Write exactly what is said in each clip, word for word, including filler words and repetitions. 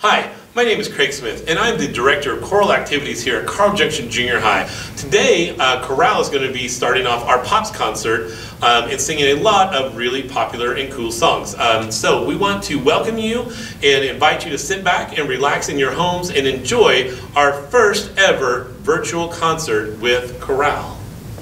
Hi, my name is Craig Smith, and I'm the Director of Choral Activities here at Carl Junction Junior High. Today, uh, Chorale is going to be starting off our Pops concert um, and singing a lot of really popular and cool songs. Um, so we want to welcome you and invite you to sit back and relax in your homes and enjoy our first ever virtual concert with Chorale.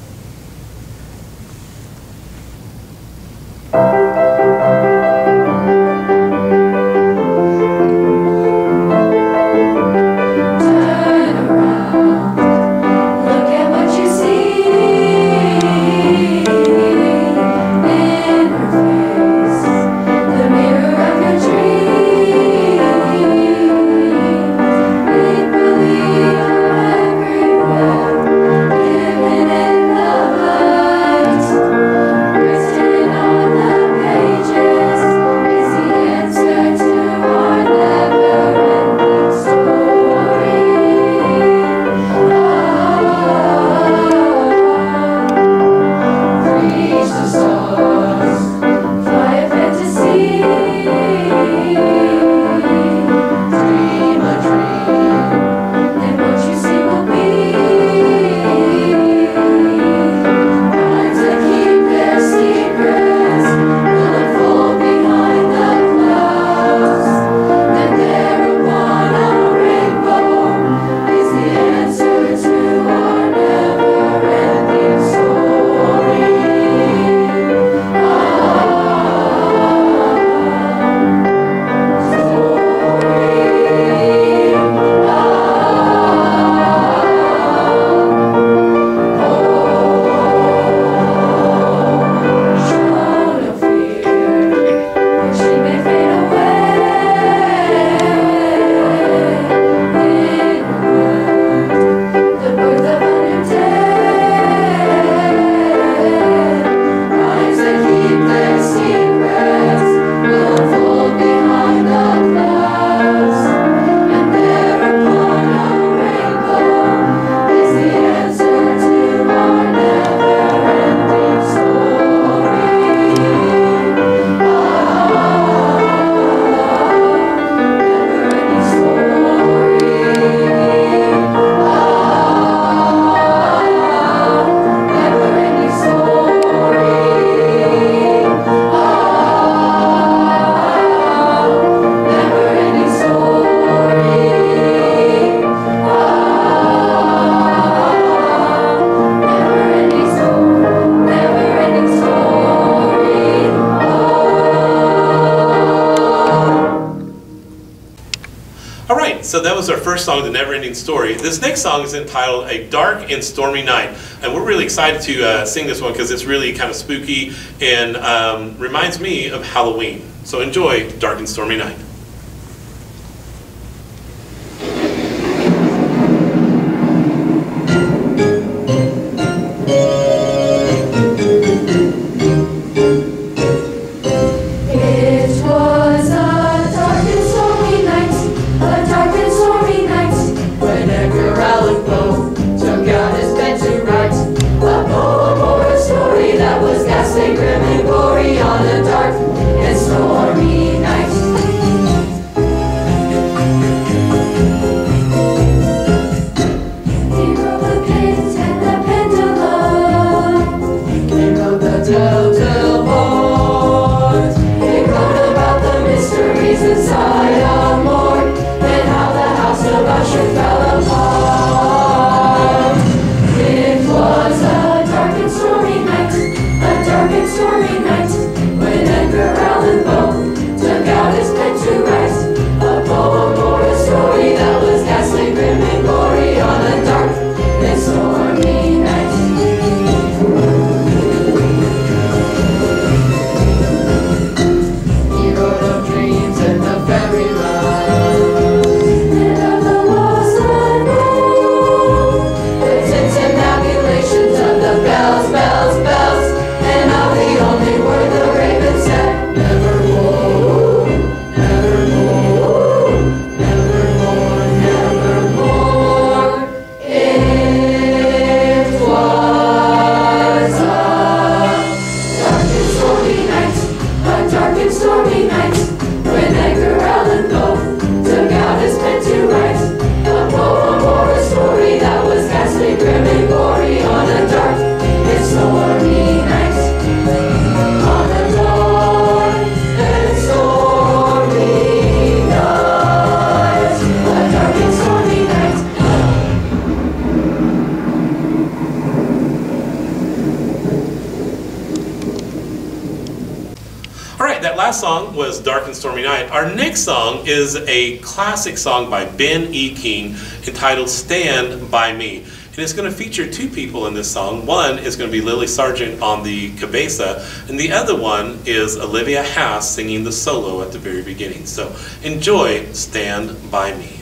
So that was our first song, The Never Ending Story. This next song is entitled A Dark and Stormy Night. And we're really excited to uh, sing this one because it's really kind of spooky and um, reminds me of Halloween. So enjoy Dark and Stormy Night. Grim and gory on a dark and stormy night. last song was Dark and Stormy Night. Our next song is a classic song by Ben E. King entitled Stand By Me. And it's going to feature two people in this song. One is going to be Lily Sargent on the cabeza, and the other one is Olivia Hass singing the solo at the very beginning. So enjoy Stand By Me.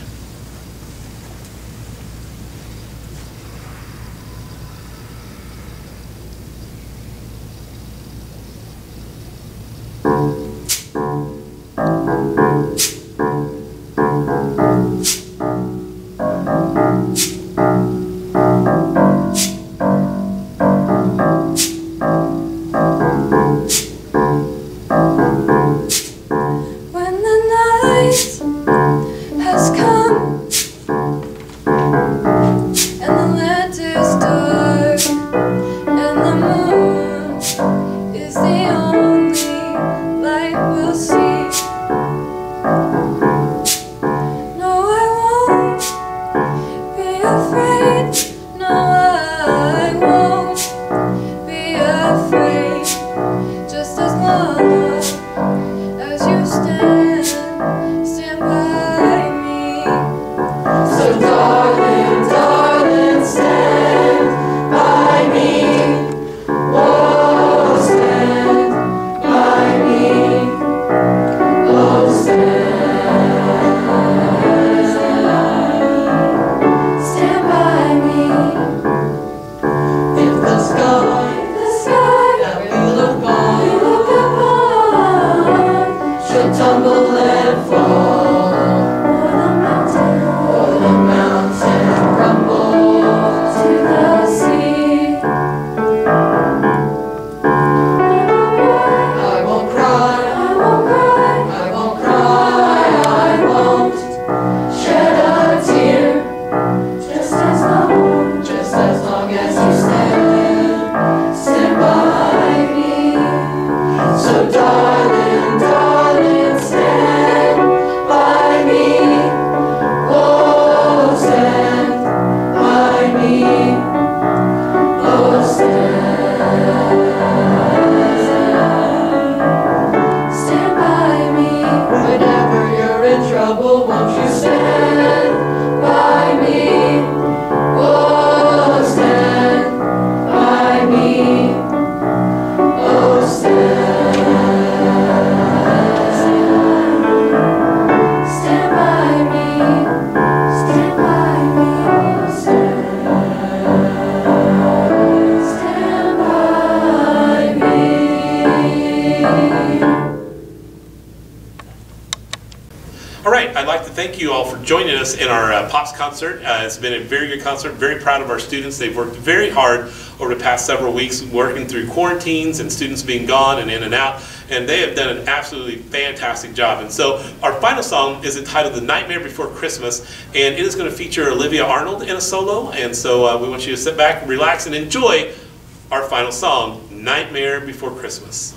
Thank you all for joining us in our uh, Pops concert. Uh, it's been a very good concert. Very proud of our students. They've worked very hard over the past several weeks working through quarantines and students being gone and in and out. And they have done an absolutely fantastic job. And so our final song is entitled The Nightmare Before Christmas. And it is going to feature Olivia Arnold in a solo. And so uh, we want you to sit back, relax, and enjoy our final song, Nightmare Before Christmas.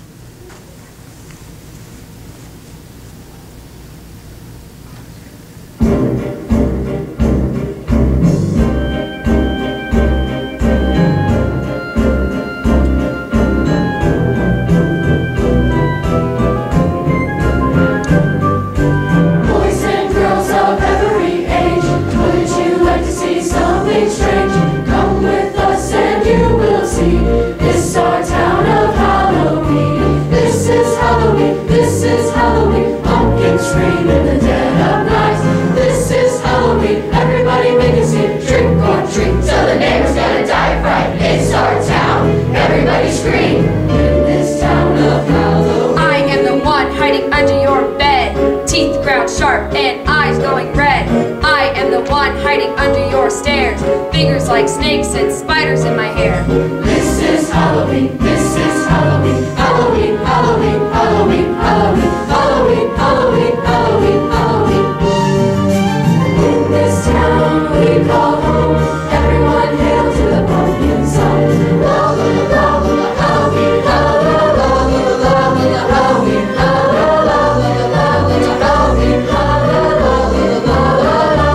And eyes going red. I am the one hiding under your stairs. Fingers like snakes and spiders in my hair. This is Halloween, this is Halloween, Halloween, Halloween, Halloween, Halloween, Halloween, Halloween, Halloween, Halloween. In this town we call home, everyone hail to the pumpkin song. La la la la Halloween, la la la la la Halloween, la la la la la Halloween, la la la la la.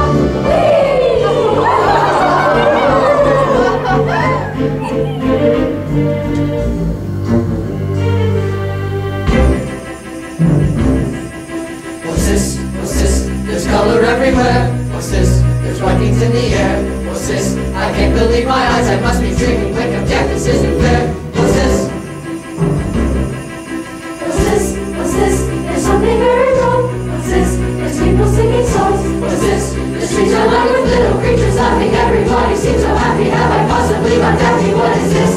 Wee! color everywhere. What's this? There's white things in the air. What's this? I can't believe my eyes, I must be dreaming. Wake up, Jack, this isn't fair. What's this? What's this? What's this? There's something very wrong. What's this? There's people singing songs. What's this? The streets are lined with little creatures laughing. Everybody seems so happy. Have I possibly gone daffy? What is this?